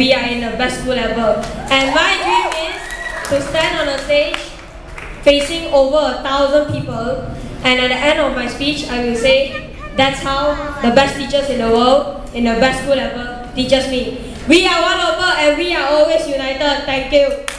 we are in the best school ever. And my dream is to stand on a stage facing over 1,000 people, and at the end of my speech I will say, that's how the best teachers in the world, in the best school ever, teaches me. We are one Opal and we are always united. Thank you.